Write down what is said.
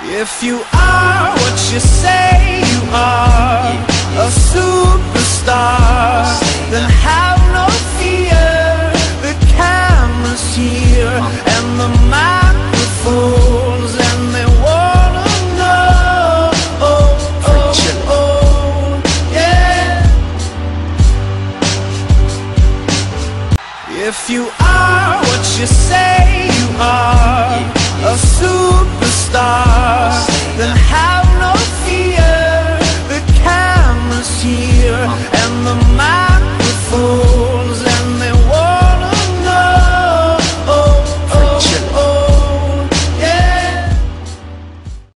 If you are what you say you are, a superstar, then have no fear. The camera's here and the microphones, and they wanna know. Oh, oh, oh, yeah. If you are what you say you are, a superstar, then have no fear.